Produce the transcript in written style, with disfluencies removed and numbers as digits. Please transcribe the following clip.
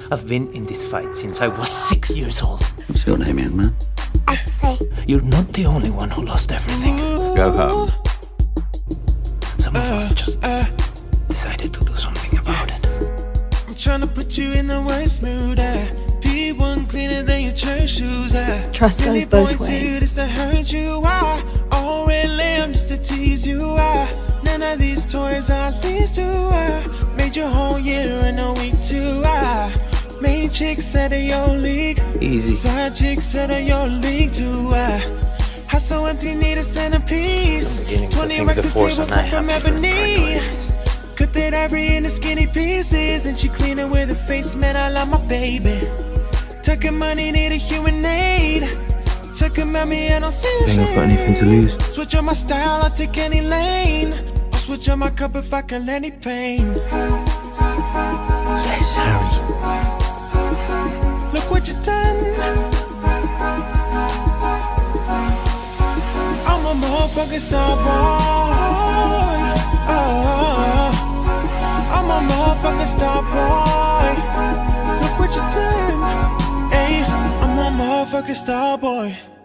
I've been in this fight since I was 6 years old. What's your name, young man? Eggsy. You're not the only one who lost everything. Go home. Some of us just decided to do something about it. I'm trying to put you in the worst mood. P1 cleaner than your church shoes. Trust goes both ways. Just to hurt you. All red lamb just to tease you. None of these toys are least to. Made your whole year in a week too. Main chicks out of your league. Easy. Side chicks out of your league too. House so empty, need a centerpiece. 20 racks of table cut from ebony. Cut that ivory into skinny pieces. Then she clean it with her face, man, I love my baby. Tucking money, need a human aid. Talking about me, I don't see the shade. I've got anything to lose. Switch on my style, I'll take any lane. I'll switch on my cup if I can let any pain. Yes, Harry. Look what you done. I'm a motherfucking starboy. Oh, I'm a motherfucking starboy. Look what you done. Hey, I'm a motherfucking starboy.